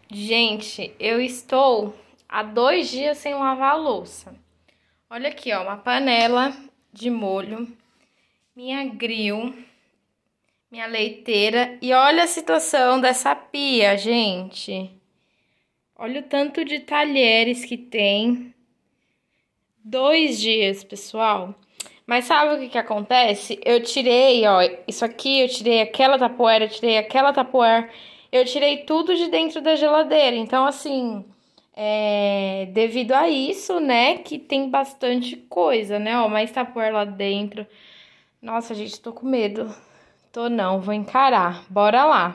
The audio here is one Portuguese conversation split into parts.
Gente, eu estou há 2 dias sem lavar a louça. Olha aqui, ó, uma panela de molho, minha grill, minha leiteira. E olha a situação dessa pia, gente. Olha o tanto de talheres que tem. 2 dias, pessoal. Mas sabe o que acontece? Eu tirei, ó, isso aqui, eu tirei aquela tapoeira, eu tirei aquela tapoeira. Eu tirei tudo de dentro da geladeira. Então, assim, devido a isso, né, que tem bastante coisa, né? Ó, mais tapoeira lá dentro. Nossa, gente, tô com medo. Tô não, vou encarar. Bora lá.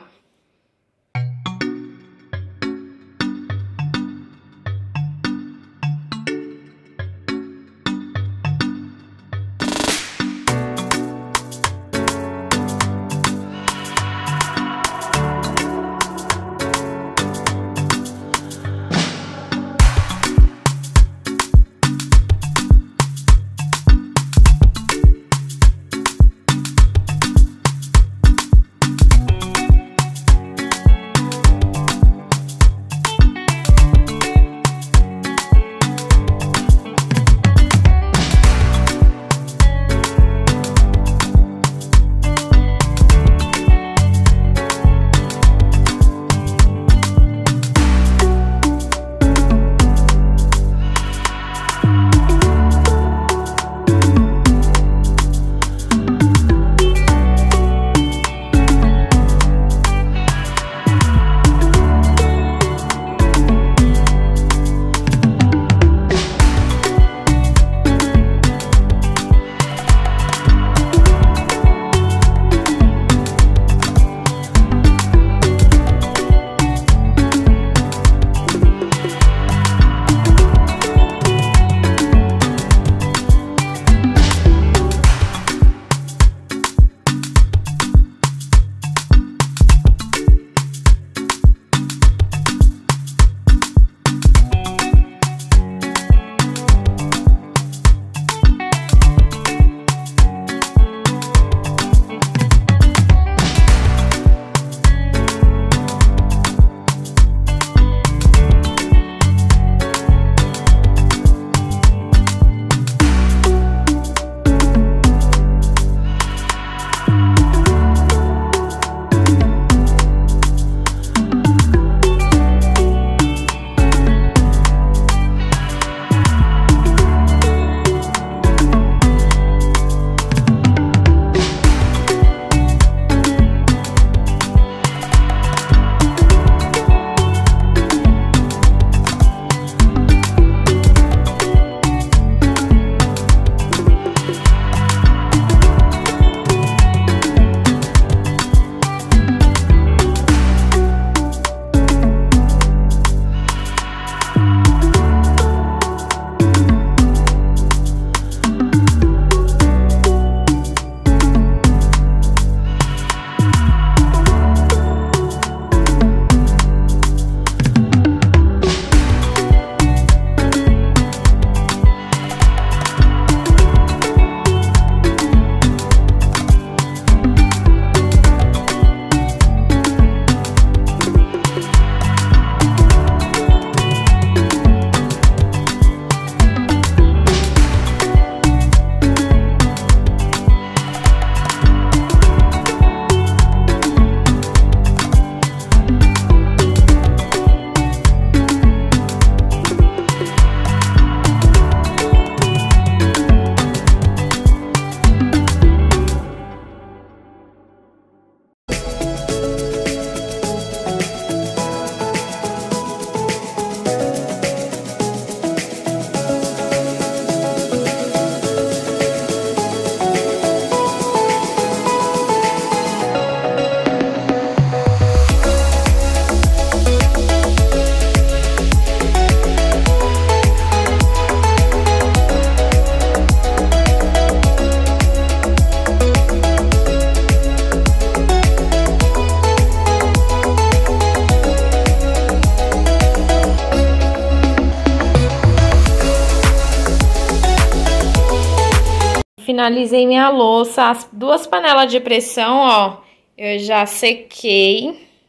Finalizei minha louça, as 2 panelas de pressão, ó, eu já sequei.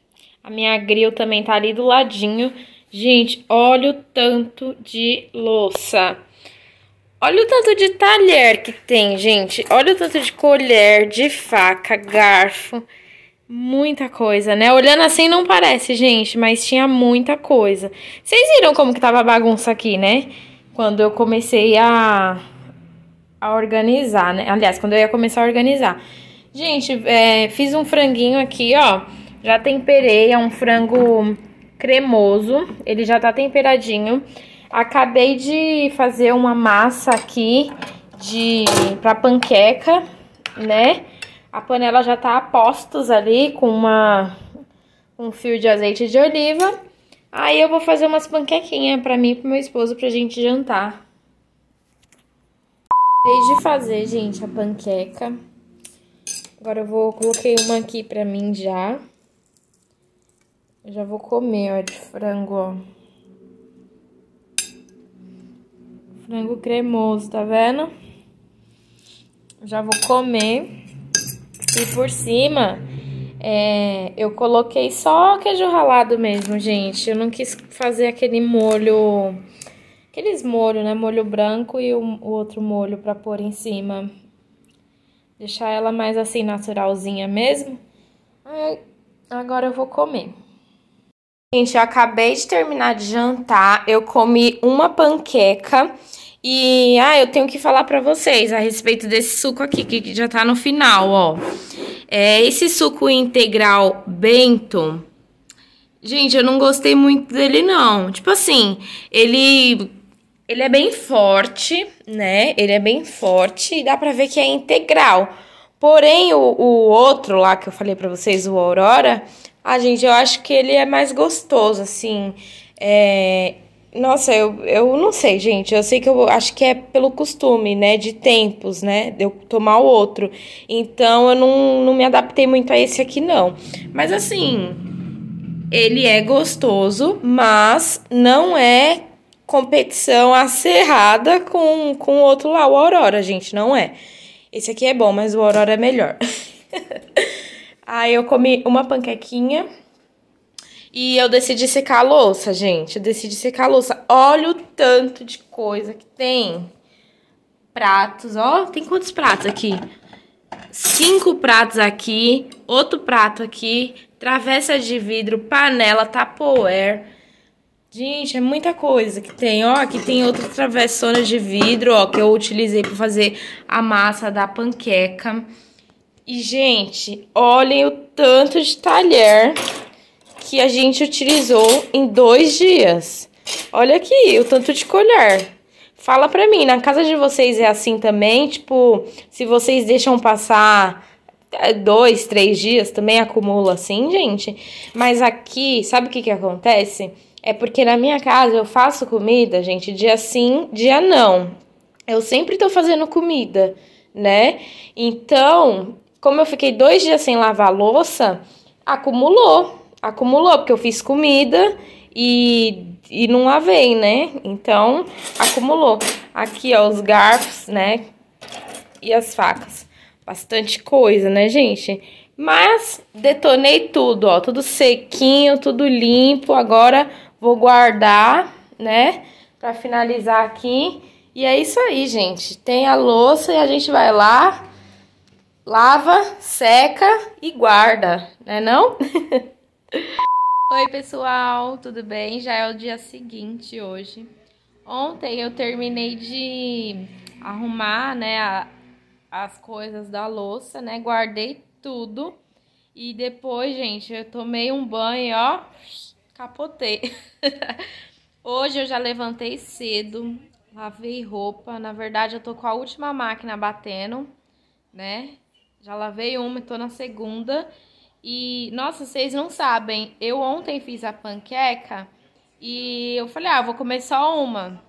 A minha grill também tá ali do ladinho. Gente, olha o tanto de louça. Olha o tanto de talher que tem, gente. Olha o tanto de colher, de faca, garfo. Muita coisa, né? Olhando assim não parece, gente, mas tinha muita coisa. Vocês viram como que tava a bagunça aqui, né? Quando eu comecei a organizar, né? Aliás, quando eu ia começar a organizar. Gente, fiz um franguinho aqui, ó. Já temperei, é um frango cremoso. Ele já tá temperadinho. Acabei de fazer uma massa aqui pra panqueca, né? A panela já tá a postos ali com um fio de azeite de oliva. Aí eu vou fazer umas panquequinhas pra mim e pro meu esposo pra gente jantar. Acabei de fazer, gente, a panqueca. Agora coloquei uma aqui pra mim já. Eu já vou comer, ó, de frango, ó. Frango cremoso, tá vendo? Já vou comer. E por cima, eu coloquei só queijo ralado mesmo, gente. Eu não quis fazer aquele molho... Aqueles molhos, né? Molho branco e o outro molho pra pôr em cima. Deixar ela mais assim, naturalzinha mesmo. Agora eu vou comer. Gente, eu acabei de terminar de jantar. Eu comi uma panqueca. E, eu tenho que falar pra vocês a respeito desse suco aqui, que já tá no final, ó. Esse suco integral Bento, gente, eu não gostei muito dele, não. Tipo assim, ele é bem forte, né? Ele é bem forte e dá pra ver que é integral. Porém, o outro lá que eu falei pra vocês, o Aurora, gente, eu acho que ele é mais gostoso, assim. Nossa, eu não sei, gente. Eu sei que eu acho que é pelo costume, né? De tempos, né? De eu tomar o outro. Então, eu não me adaptei muito a esse aqui, não. Mas, assim, ele é gostoso, mas não é competição acirrada com o outro lá, o Aurora, gente. Não é. Esse aqui é bom, mas o Aurora é melhor. Aí, eu comi uma panquequinha. E eu decidi secar a louça, gente. Eu decidi secar a louça. Olha o tanto de coisa que tem. Pratos, ó. Tem quantos pratos aqui? 5 pratos aqui. Outro prato aqui. Travessa de vidro, panela, tupperware. Gente, é muita coisa que tem. Ó, aqui tem outras travessonas de vidro, ó. Que eu utilizei para fazer a massa da panqueca. E, gente, olhem o tanto de talher que a gente utilizou em 2 dias. Olha aqui, o tanto de colher. Fala pra mim, na casa de vocês é assim também? Tipo, se vocês deixam passar 2, 3 dias, também acumula assim, gente? Mas aqui, sabe o que acontece? É porque na minha casa eu faço comida, gente, dia sim, dia não. Eu sempre tô fazendo comida, né? Então, como eu fiquei 2 dias sem lavar a louça, acumulou, porque eu fiz comida e não lavei, né? Então, acumulou. Aqui, ó, os garfos, né? E as facas. Bastante coisa, né, gente? Mas detonei tudo, ó. Tudo sequinho, tudo limpo. Agora vou guardar, né? Pra finalizar aqui. E é isso aí, gente. Tem a louça e a gente vai lá, lava, seca e guarda, né não? Oi, pessoal, tudo bem? Já é o dia seguinte hoje. Ontem eu terminei de arrumar, né, as coisas da louça, né? Guardei tudo. E depois, gente, eu tomei um banho, ó, capotei. Hoje eu já levantei cedo, lavei roupa. Na verdade, eu tô com a última máquina batendo, né? Já lavei uma e tô na segunda. E, nossa, vocês não sabem, eu ontem fiz a panqueca e eu falei, vou comer só uma.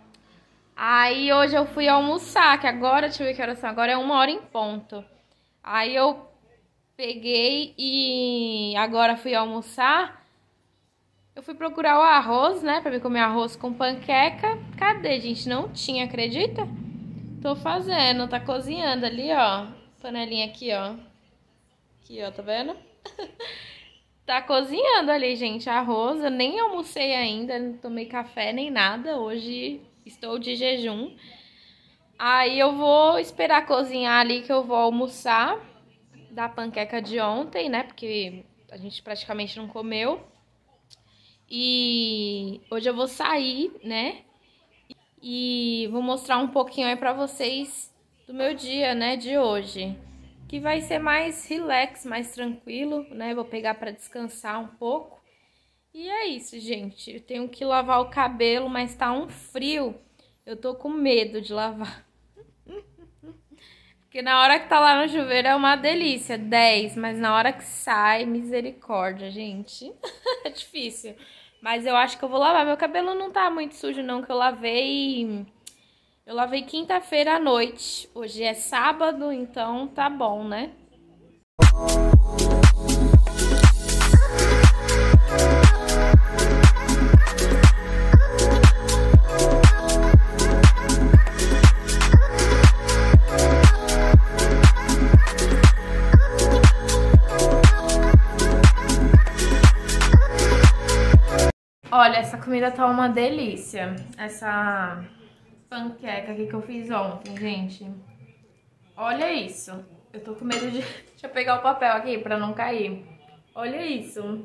Aí hoje eu fui almoçar, que agora, deixa eu ver que horas são, agora é 1h em ponto. Aí eu peguei e agora fui almoçar. Eu fui procurar o arroz, né, pra me comer arroz com panqueca. Cadê, gente? Não tinha, acredita? Tô fazendo, tá cozinhando ali, ó. Panelinha aqui, ó. Aqui, ó, tá vendo? Tá cozinhando ali, gente, arroz. Eu nem almocei ainda, não tomei café nem nada. Hoje estou de jejum. Aí eu vou esperar cozinhar ali que eu vou almoçar da panqueca de ontem, né? Porque a gente praticamente não comeu. E hoje eu vou sair, né? E vou mostrar um pouquinho aí pra vocês do meu dia, né, de hoje. Que vai ser mais relax, mais tranquilo, né? Vou pegar pra descansar um pouco. E é isso, gente. Eu tenho que lavar o cabelo, mas tá um frio. Eu tô com medo de lavar. Porque na hora que tá lá no chuveiro é uma delícia, 10. Mas na hora que sai, misericórdia, gente. É difícil. Mas eu acho que eu vou lavar. Meu cabelo não tá muito sujo, não, que eu lavei... Eu lavei quinta-feira à noite. Hoje é sábado, então tá bom, né? Olha, essa comida tá uma delícia. Essa panqueca aqui que eu fiz ontem, gente. Olha isso. Eu tô com medo de... Deixa eu pegar o papel aqui pra não cair. Olha isso.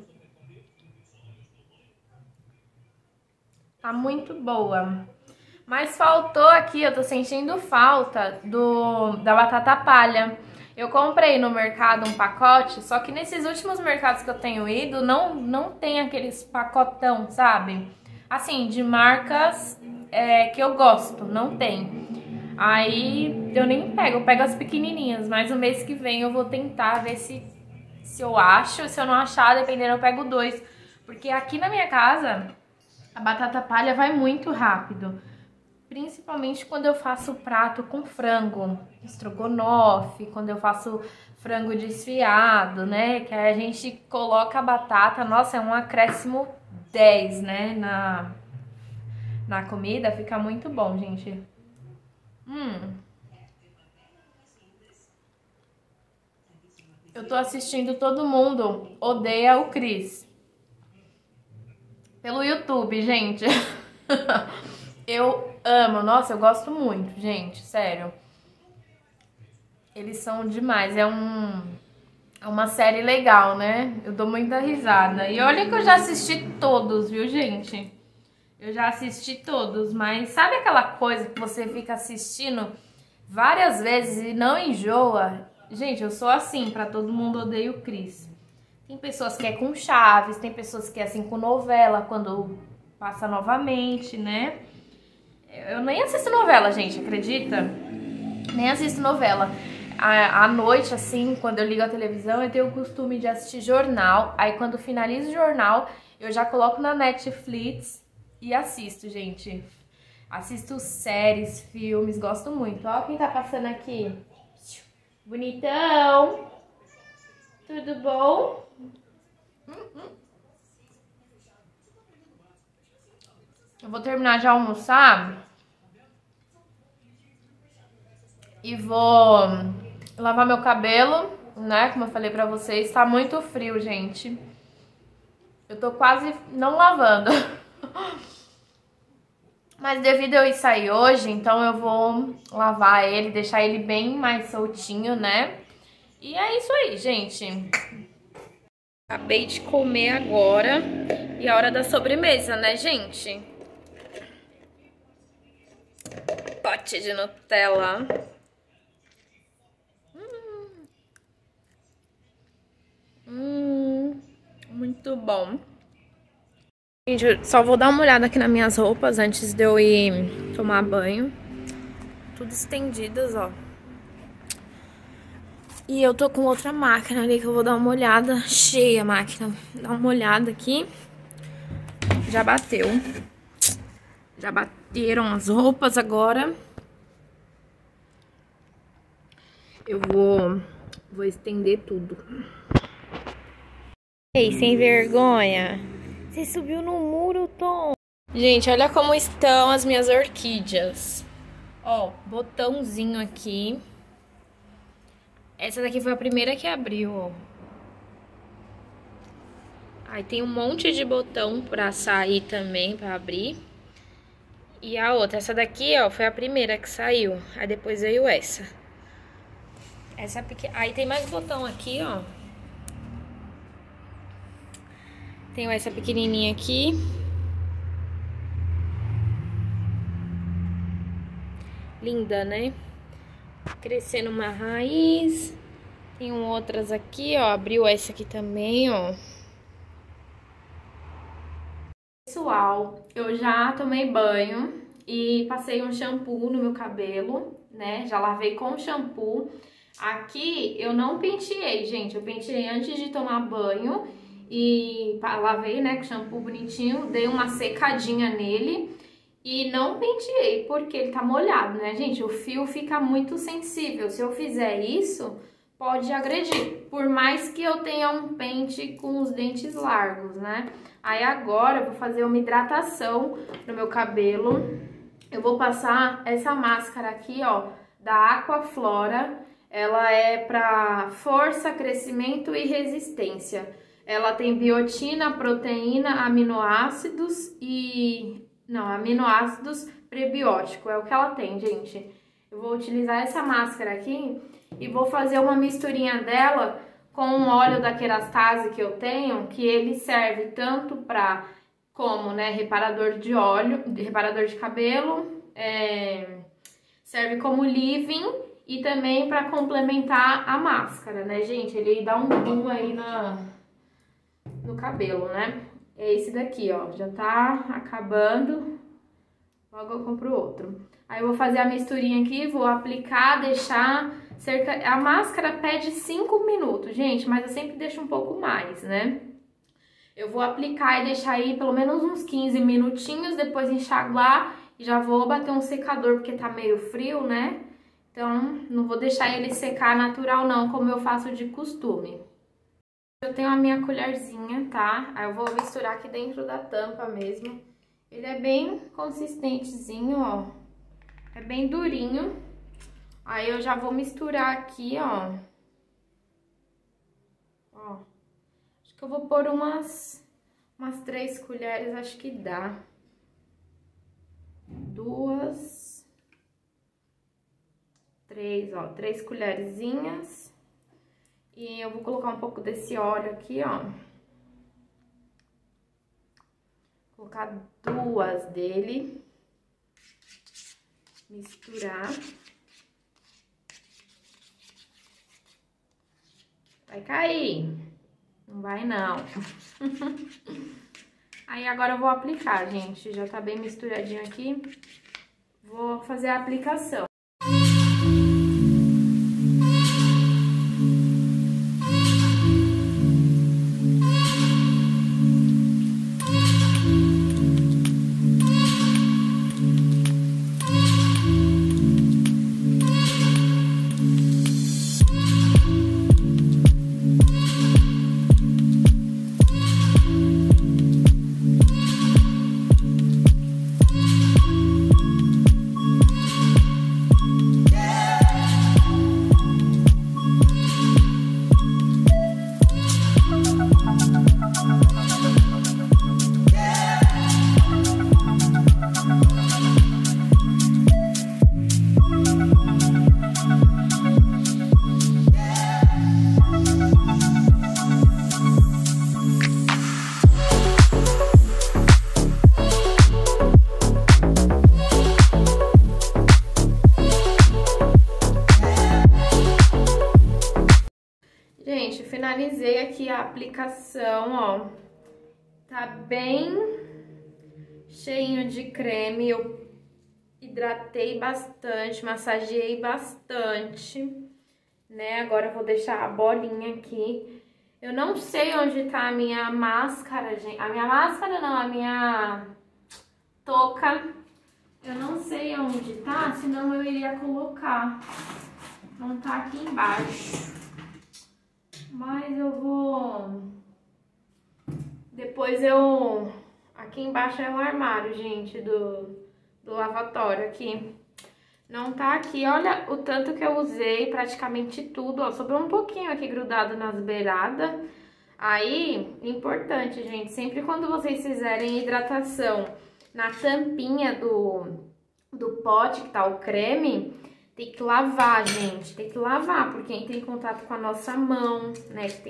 Tá muito boa. Mas faltou aqui, eu tô sentindo falta da batata palha. Eu comprei no mercado um pacote, só que nesses últimos mercados que eu tenho ido, não tem aqueles pacotão, sabe? Assim, de marcas que eu gosto, não tem. Aí eu nem pego, eu pego as pequenininhas, mas o mês que vem eu vou tentar ver se eu acho, se eu não achar, dependendo eu pego 2. Porque aqui na minha casa, a batata palha vai muito rápido. Principalmente quando eu faço prato com frango, estrogonofe, quando eu faço frango desfiado, né? Que aí a gente coloca a batata, nossa, é um acréscimo 10, né? Na comida, fica muito bom, gente. Eu tô assistindo Todo Mundo Odeia o Chris. Pelo YouTube, gente. Eu amo, nossa, eu gosto muito, gente, sério. Eles são demais, é uma série legal, né? Eu dou muita risada. E olha que eu já assisti todos, viu, gente? Eu já assisti todos, mas sabe aquela coisa que você fica assistindo várias vezes e não enjoa? Gente, eu sou assim, pra Todo Mundo Odeia o Chris. Tem pessoas que é com Chaves, tem pessoas que é assim com novela, quando passa novamente, né? Eu nem assisto novela, gente, acredita? Nem assisto novela. À noite, assim, quando eu ligo a televisão, eu tenho o costume de assistir jornal. Aí quando finalizo o jornal, eu já coloco na Netflix e assisto, gente. Assisto séries, filmes, gosto muito. Ó quem tá passando aqui. Bonitão. Tudo bom? Eu vou terminar de almoçar e vou lavar meu cabelo, né? Como eu falei pra vocês, tá muito frio, gente. Eu tô quase não lavando. Mas devido a eu ir sair hoje, então eu vou lavar ele, deixar ele bem mais soltinho, né? E é isso aí, gente. Acabei de comer agora e a hora da sobremesa, né, gente? Pote de Nutella. Muito bom. Gente, eu só vou dar uma olhada aqui nas minhas roupas antes de eu ir tomar banho. Tudo estendidas, ó. E eu tô com outra máquina ali que eu vou dar uma olhada. Cheia a máquina. Dá uma olhada aqui. Já bateu. Já bateram as roupas agora. Eu vou estender tudo. Ei, sem vergonha. Você subiu no muro, Tom. Gente, olha como estão as minhas orquídeas. Ó, botãozinho aqui. Essa daqui foi a primeira que abriu, ó. Aí tem um monte de botão pra sair também, pra abrir. E a outra, essa daqui, ó, foi a primeira que saiu. Aí depois veio essa. Essa pequena. Aí tem mais botão aqui, ó. Tenho essa pequenininha aqui. Linda, né? Crescendo uma raiz. Tem outras aqui, ó. Abriu essa aqui também, ó. Pessoal, eu já tomei banho e passei um shampoo no meu cabelo, né? Já lavei com shampoo. Aqui eu não penteei, gente. Eu penteei antes de tomar banho e lavei, né, com shampoo bonitinho. Dei uma secadinha nele e não penteei porque ele tá molhado, né, gente? O fio fica muito sensível. Se eu fizer isso, pode agredir. Por mais que eu tenha um pente com os dentes largos, né? Aí agora eu vou fazer uma hidratação no meu cabelo. Eu vou passar essa máscara aqui, ó, da Aquaflora. Ela é pra força, crescimento e resistência. Ela tem biotina, proteína, aminoácidos e... não, aminoácidos prebiótico. É o que ela tem, gente. Eu vou utilizar essa máscara aqui e vou fazer uma misturinha dela com um óleo da Kerastase que eu tenho, que ele serve tanto para como, né, reparador de óleo, reparador de cabelo, serve como leave-in e também para complementar a máscara, né, gente? Ele dá um boom aí no cabelo, né? É esse daqui, ó, já tá acabando, logo eu compro outro. Aí eu vou fazer a misturinha aqui, vou aplicar, deixar cerca... A máscara pede 5 minutos, gente, mas eu sempre deixo um pouco mais, né? Eu vou aplicar e deixar aí pelo menos uns 15 minutinhos, depois enxaguar e já vou bater um secador, porque tá meio frio, né? Então, não vou deixar ele secar natural não, como eu faço de costume. Eu tenho a minha colherzinha, tá? Aí eu vou misturar aqui dentro da tampa mesmo. Ele é bem consistentezinho, ó. É bem durinho. Aí eu já vou misturar aqui, ó. Ó. Acho que eu vou pôr umas 3 colheres, acho que dá. 2, 3, ó. 3 colherzinhas. E eu vou colocar um pouco desse óleo aqui, ó. Vou colocar 2 dele. Misturar. Vai cair. Não vai, não. Aí agora eu vou aplicar, gente. Já tá bem misturadinho aqui. Vou fazer a aplicação. Gente, finalizei aqui a aplicação, ó. Tá bem cheinho de creme. Eu hidratei bastante, massageei bastante, né? Agora eu vou deixar a bolinha aqui. Eu não sei onde tá a minha máscara, gente. A minha máscara não, a minha touca. Eu não sei onde tá, senão eu iria colocar. Não tá aqui embaixo. Mas eu vou... Depois eu... Aqui embaixo é um armário, gente, do lavatório aqui. Não tá aqui. Olha o tanto que eu usei, praticamente tudo, ó. Sobrou um pouquinho aqui grudado nas beiradas. Aí, importante, gente, sempre quando vocês fizerem hidratação na tampinha do pote que tá o creme, tem que lavar, gente, tem que lavar, porque entra em contato com a nossa mão, né, que tem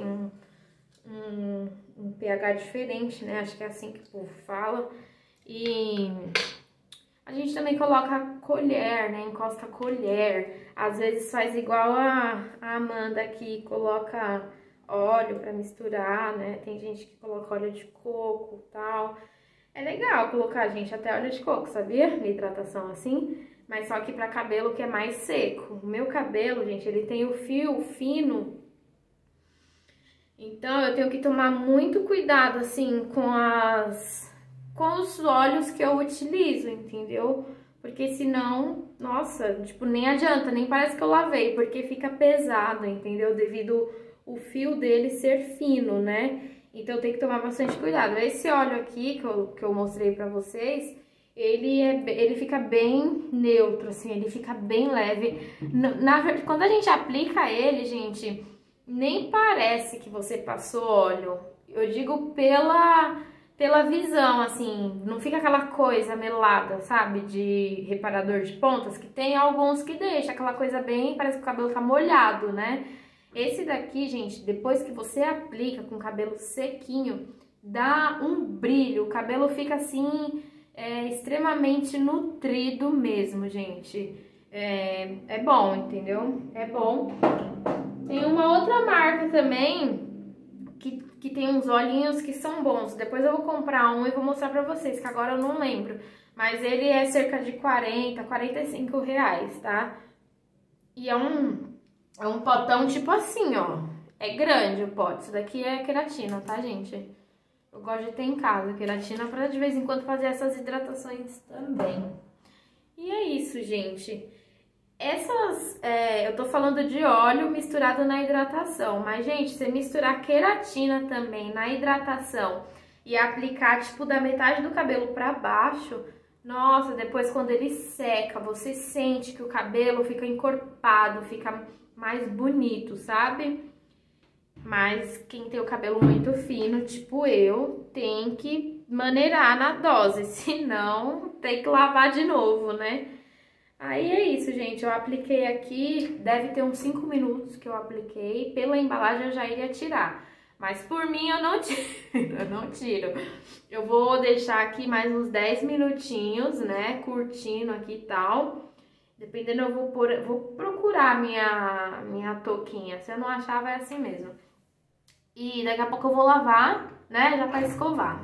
um pH diferente, né, acho que é assim que o povo fala. E a gente também coloca a colher, né, encosta a colher, às vezes faz igual a Amanda aqui, coloca óleo pra misturar, né, tem gente que coloca óleo de coco e tal. É legal colocar, gente, até óleo de coco, sabia? Hidratação assim, mas só que pra cabelo que é mais seco. O meu cabelo, gente, ele tem o fio fino, então eu tenho que tomar muito cuidado, assim, com os óleos que eu utilizo, entendeu? Porque senão, nossa, tipo, nem adianta, nem parece que eu lavei, porque fica pesado, entendeu? Devido o fio dele ser fino, né? Então tem que tomar bastante cuidado. Esse óleo aqui que eu mostrei pra vocês, ele fica bem neutro, assim, ele fica bem leve. Na verdade, quando a gente aplica ele, gente, nem parece que você passou óleo. Eu digo pela visão, assim, não fica aquela coisa melada, sabe? De reparador de pontas, que tem alguns que deixa aquela coisa bem, parece que o cabelo tá molhado, né? Esse daqui, gente, depois que você aplica com o cabelo sequinho, dá um brilho, o cabelo fica assim, extremamente nutrido mesmo, gente. É bom, entendeu? É bom. Tem uma outra marca também que tem uns olhinhos que são bons. Depois eu vou comprar um e vou mostrar pra vocês, que agora eu não lembro. Mas ele é cerca de 40, 45 reais, tá? E é um potão tipo assim, ó. É grande o pote. Isso daqui é queratina, tá, gente? Eu gosto de ter em casa queratina pra de vez em quando fazer essas hidratações também. E é isso, gente. Eu tô falando de óleo misturado na hidratação, mas, gente, você misturar queratina também na hidratação e aplicar, tipo, da metade do cabelo pra baixo, nossa, depois quando ele seca, você sente que o cabelo fica encorpado, fica mais bonito, sabe? Mas quem tem o cabelo muito fino, tipo eu, tem que maneirar na dose, senão tem que lavar de novo, né? Aí é isso, gente, eu apliquei aqui, deve ter uns 5 minutos que eu apliquei, pela embalagem eu já iria tirar, mas por mim eu não tiro, eu não tiro. Eu vou deixar aqui mais uns 10 minutinhos, né, curtindo aqui e tal, dependendo eu vou procurar minha touquinha, se eu não achar vai assim mesmo. E daqui a pouco eu vou lavar, né, já pra escovar.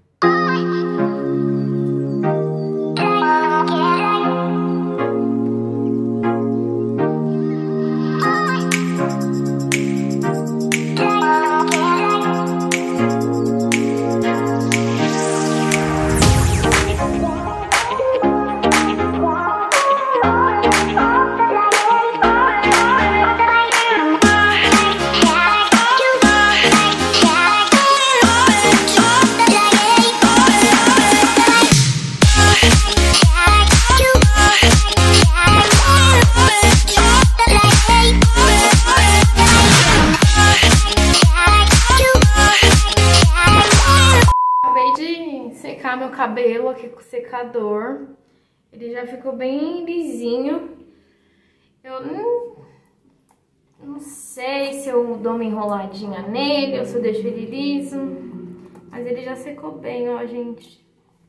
Meu cabelo aqui com o secador, ele já ficou bem lisinho. Eu não sei se eu dou uma enroladinha nele ou se eu deixo ele liso, mas ele já secou bem, ó, gente.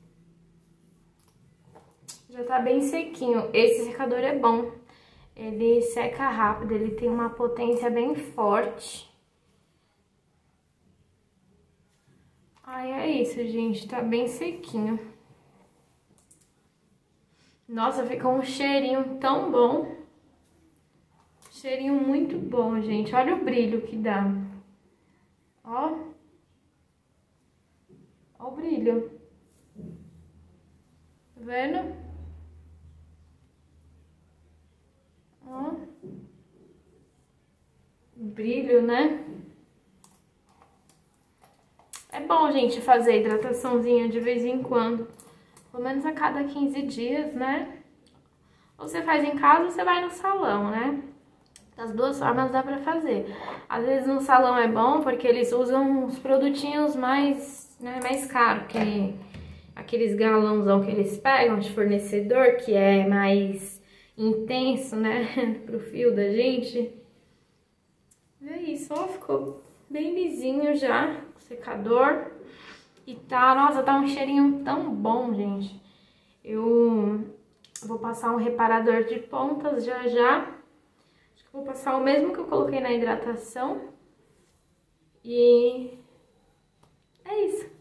Já tá bem sequinho. Esse secador é bom, ele seca rápido, ele tem uma potência bem forte. Ai, é isso, gente, tá bem sequinho. Nossa, ficou um cheirinho tão bom. Cheirinho muito bom, gente. Olha o brilho que dá. Ó. Ó o brilho. Tá vendo? Ó. Brilho, né? É bom, gente, fazer hidrataçãozinha de vez em quando. Pelo menos a cada 15 dias, né? Ou você faz em casa ou você vai no salão, né? Das duas formas dá pra fazer. Às vezes no salão é bom porque eles usam uns produtinhos mais, né, mais caros, que aqueles galãozão que eles pegam de fornecedor, que é mais intenso, né, pro fio da gente. É isso, ó, ficou bem lisinho já, o secador. E tá, nossa, tá um cheirinho tão bom, gente. Eu vou passar um reparador de pontas já já. Acho que vou passar o mesmo que eu coloquei na hidratação. E é isso.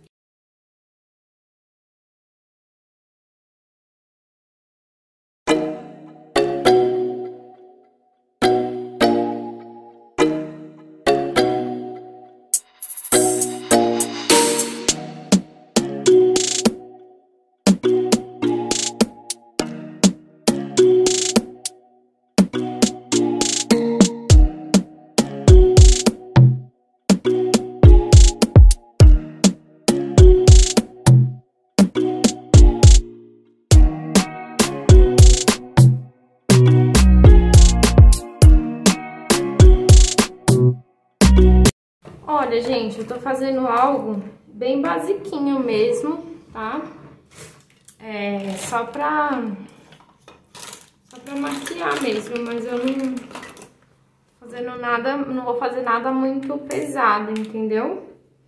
Olha, gente, eu tô fazendo algo bem basiquinho mesmo, tá? Só pra maquiar mesmo, mas eu não fazendo nada, não vou fazer nada muito pesado, entendeu?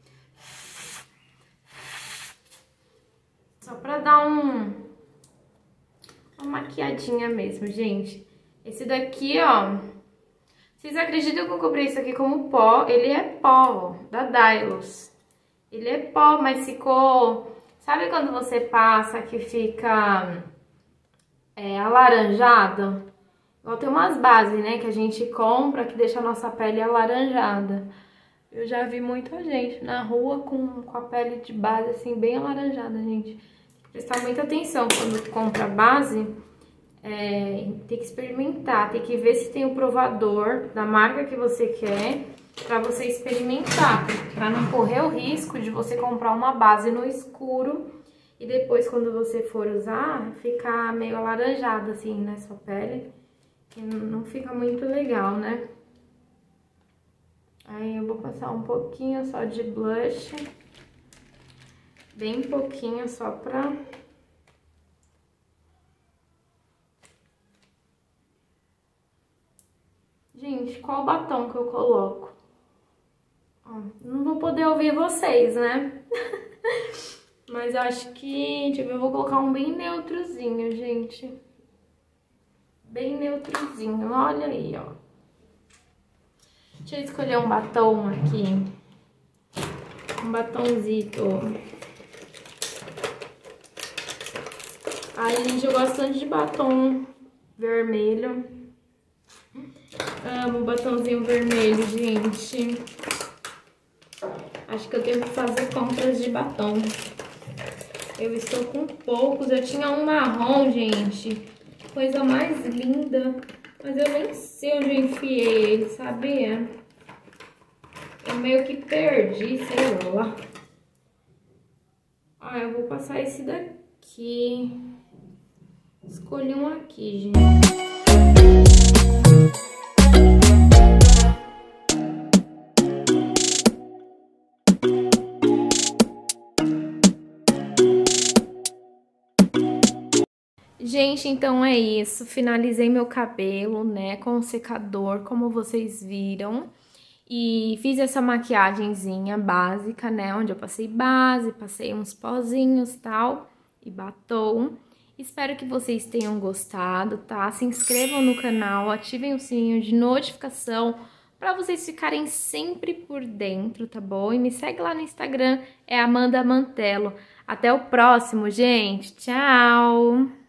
Só pra dar uma maquiadinha mesmo, gente. Esse daqui, ó, vocês acreditam que eu comprei isso aqui como pó? Ele é pó, ó, da Dylos. Ele é pó, mas ficou... Sabe quando você passa que fica alaranjado? Igual tem umas bases, né, que a gente compra que deixa a nossa pele alaranjada. Eu já vi muita gente na rua com a pele de base assim, bem alaranjada, gente. Tem que prestar muita atenção quando compra base. Tem que experimentar, tem que ver se tem o provador da marca que você quer pra você experimentar, pra não correr o risco de você comprar uma base no escuro e depois quando você for usar, ficar meio alaranjado assim na sua pele, que não fica muito legal, né? Aí eu vou passar um pouquinho só de blush, bem pouquinho só pra... Gente, qual batom que eu coloco? Ó, não vou poder ouvir vocês, né? Mas eu acho que... Deixa eu ver, eu vou colocar um bem neutrozinho, gente. Bem neutrozinho, olha aí, ó. Deixa eu escolher um batom aqui. Um batomzito. Ai, gente, eu gosto tanto de batom vermelho. Amo batomzinho vermelho, gente. Acho que eu devo fazer compras de batom. Eu estou com poucos. Eu tinha um marrom, gente. Coisa mais linda. Mas eu nem sei onde eu enfiei ele, sabia? Eu meio que perdi, sei lá. Ah, eu vou passar esse daqui. Escolhi um aqui, gente. Gente, então é isso. Finalizei meu cabelo, né, com o secador, como vocês viram. E fiz essa maquiagenzinha básica, né, onde eu passei base, passei uns pozinhos e tal, e batom. Espero que vocês tenham gostado, tá? Se inscrevam no canal, ativem o sininho de notificação pra vocês ficarem sempre por dentro, tá bom? E me segue lá no Instagram, é Amanda Mantello. Até o próximo, gente. Tchau!